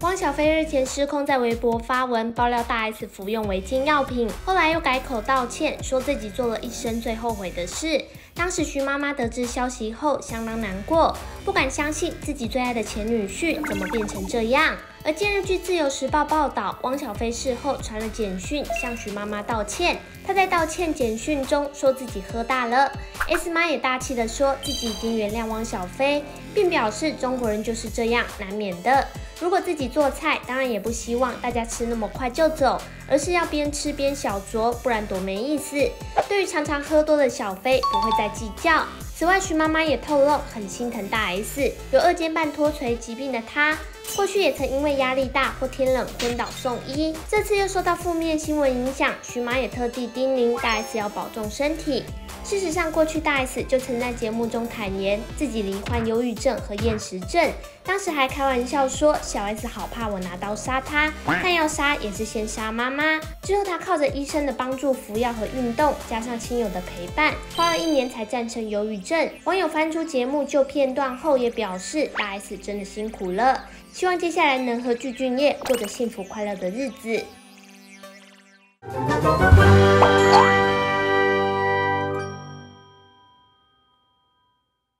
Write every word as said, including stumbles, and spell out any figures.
汪小菲日前失控在微博发文爆料大 S 服用违禁药品，后来又改口道歉，说自己做了一生最后悔的事。当时徐妈妈得知消息后相当难过，不敢相信自己最爱的前女婿怎么变成这样。而近日据自由时报报道，汪小菲事后传了简讯向徐妈妈道歉。他在道歉简讯中说自己喝大了 ，S 妈也大气的说自己已经原谅汪小菲，并表示中国人就是这样，难免的。如果自己做菜，当然也不希望大家吃那么快就走，而是要边吃边小酌，不然多没意思。对于常常喝多的小菲，不会再计较。此外，徐妈妈也透露很心疼大 S， 有二尖瓣脱垂疾病的她，过去也曾因为压力大或天冷昏倒送医，这次又受到负面新闻影响，徐妈也特地叮咛大 S 要保重身体。事实上，过去大 S 就曾在节目中坦言自己罹患忧郁症和厌食症，当时还开玩笑说小 S 好怕我拿刀杀她，但要杀也是先杀妈妈。之后她靠着医生的帮助服药和运动，加上亲友的陪伴，花了一年才战胜忧郁症。网友翻出节目旧片段后也表示，大 S 真的辛苦了，希望接下来能和具俊晔过着幸福快乐的日子。